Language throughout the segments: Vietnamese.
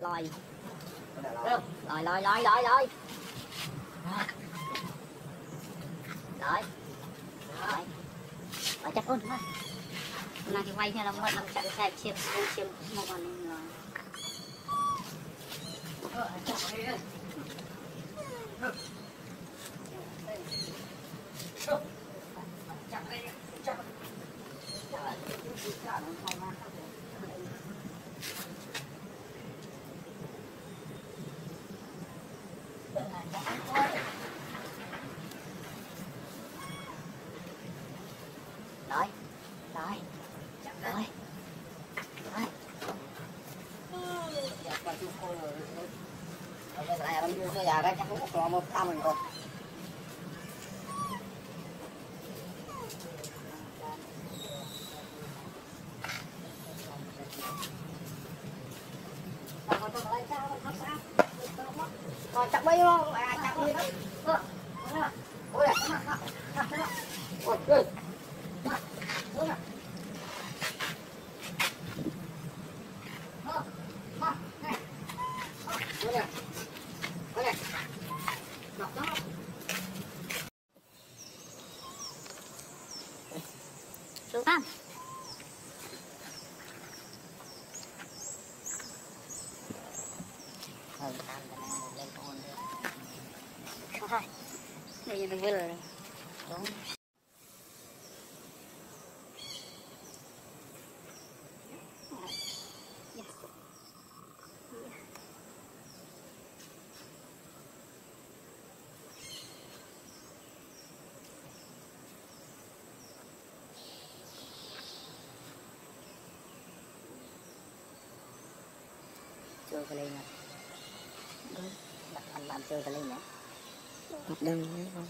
lòi lòi lòi lòi lòi lòi lòi lòi chắc ôn thôi nào thì quay theo là một làm chặn xe chiếm một con rồi rồi rồi rồi lại làm mua cái già đó chắc cũng có một trăm mình rồi rồi chặt bay luôn chặt đi đó ôi ôi xuống không? Không thôi, đây đừng vừa rồi. Đúng. Chơi cái lên này, đặt anh làm chơi cái lên này, đặt đừng không.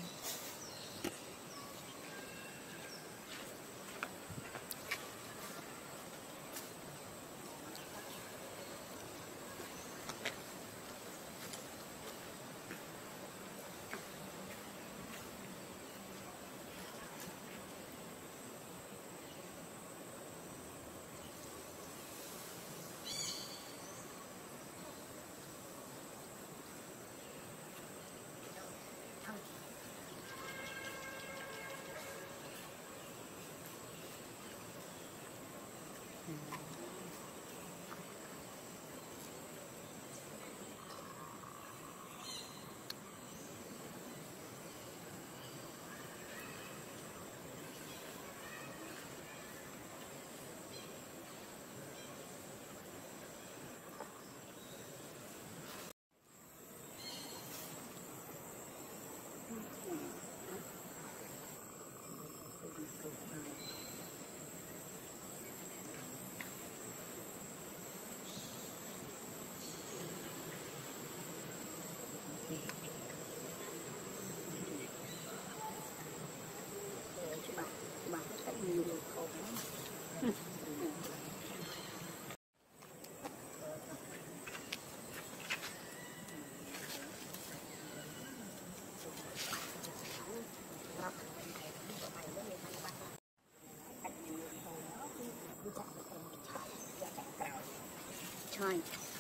Trời.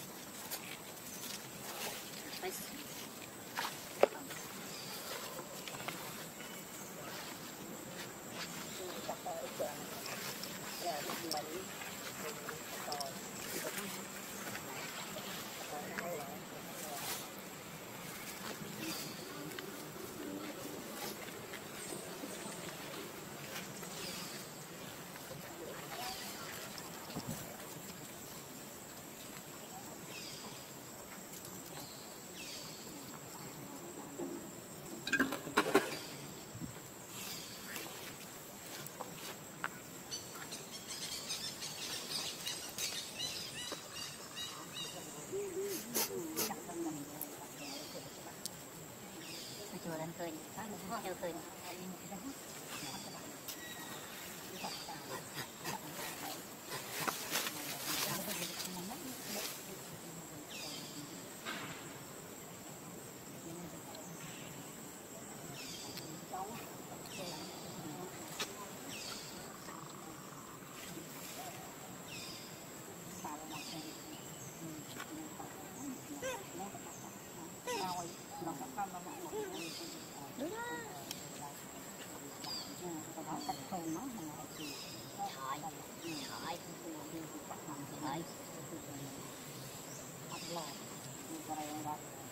Chùa lên khơi, theo khơi. Đúng đó. Cách thôn nó thôi. Thôi.